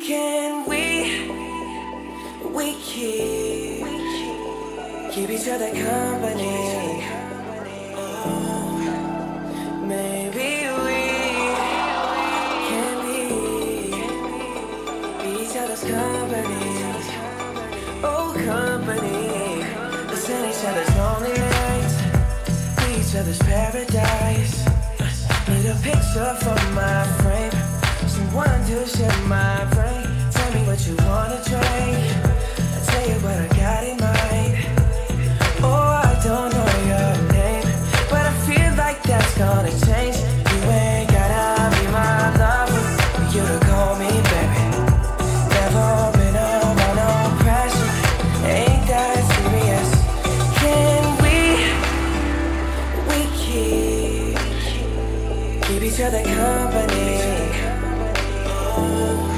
Can we keep each other company? Oh, maybe we can be each other's company. Oh, company. Listen each other's lonely nights, be each other's paradise. Need a picture for my frame, someone to share my brain. Tell me what you wanna trade, I'll tell you what I got in mind. Oh, I don't know your name, but I feel like that's gonna change. You ain't gotta be my lover for you to call me baby. Never been under no pressure, ain't that serious. Can we keep each other company? Oh.